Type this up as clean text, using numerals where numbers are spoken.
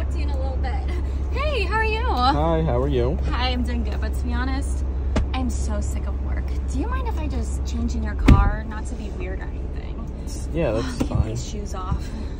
talk to you in a little bit. Hey, how are you? Hi, how are you? Hi, I'm doing good, but to be honest, I'm so sick of work. Do you mind if I just change in your car? Not to be weird or anything. Yeah, that's Get fine. these shoes off.